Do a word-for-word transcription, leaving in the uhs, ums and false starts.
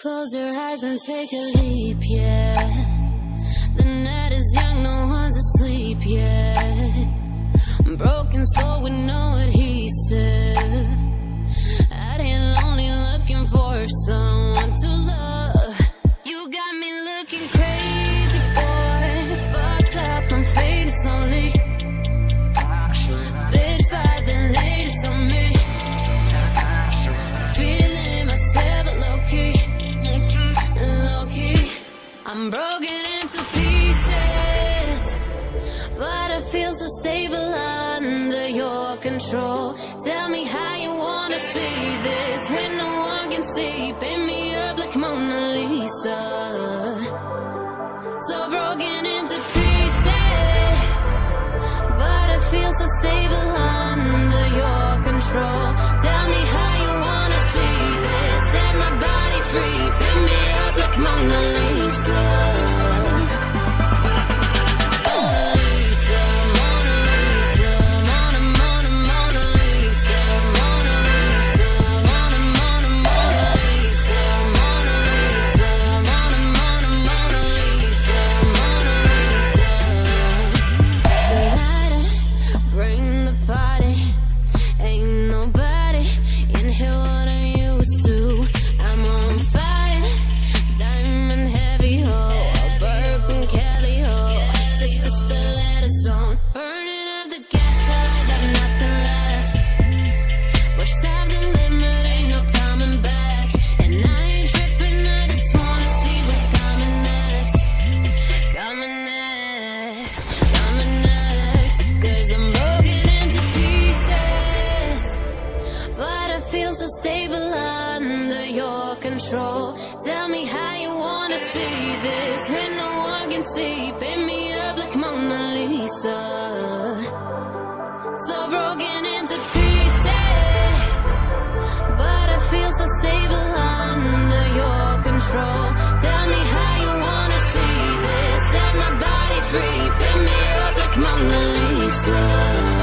Close your eyes and take a leap, yeah. The night is young, no one's asleep yet. Broken soul with no adhesive. Out here lonely looking for someone to love. You got me looking crazy, boy. Fucked up, I'm faded slowly. Fit fight the latest on me. Feeling myself low-key, low-key. I'm broken into pieces, but I feel so stable under your control. Tell me how you wanna see this when no one can see. Paint me up like Mona Lisa. So broken into pieces, but I feel so stable under your control. Tell me how you wanna see this. Set my body free. Paint me up like Mona Lisa. So stable under your control. Tell me how you wanna see this when no one can see. Paint me up like Mona Lisa. So broken into pieces, but I feel so stable under your control. Tell me how you wanna see this. Set my body free. Paint me up like Mona Lisa.